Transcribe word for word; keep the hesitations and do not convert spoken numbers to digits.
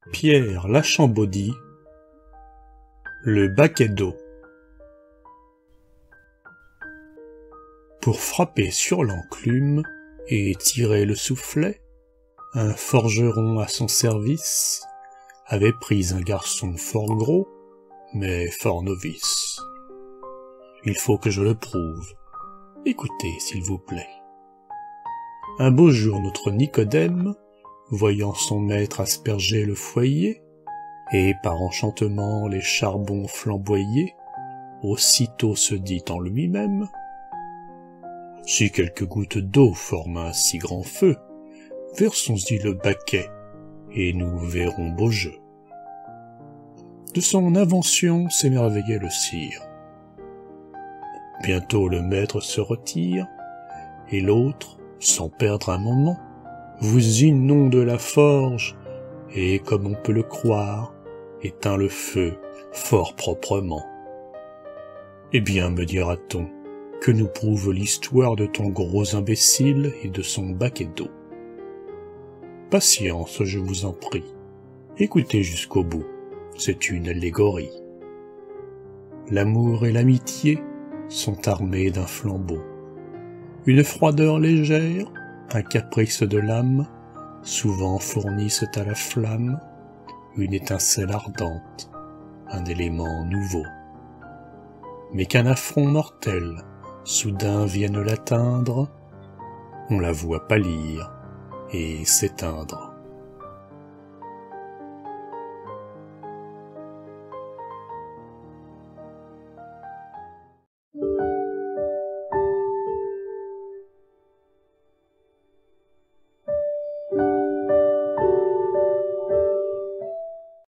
Pierre Lachambeaudie, le baquet d'eau. Pour frapper sur l'enclume et tirer le soufflet, un forgeron à son service avait pris un garçon fort gros, mais fort novice. Il faut que je le prouve. Écoutez, s'il vous plaît. Un beau jour, notre Nicodème, voyant son maître asperger le foyer, et par enchantement les charbons flamboyer, aussitôt se dit en lui-même: si quelques gouttes d'eau forment un si grand feu, versons-y le baquet, et nous verrons beau jeu. De son invention s'émerveillait le sire. Bientôt le maître se retire, et l'autre, sans perdre un moment, vous inonde la forge, et, comme on peut le croire, éteint le feu fort proprement. Eh bien, me dira-t-on, que nous prouve l'histoire de ton gros imbécile et de son baquet d'eau? Patience, je vous en prie. Écoutez jusqu'au bout, c'est une allégorie. L'amour et l'amitié sont armés d'un flambeau. Une froideur légère, un caprice de l'âme, souvent fournissent à la flamme une étincelle ardente, un élément nouveau. Mais qu'un affront mortel soudain vienne l'atteindre, on la voit pâlir et s'éteindre.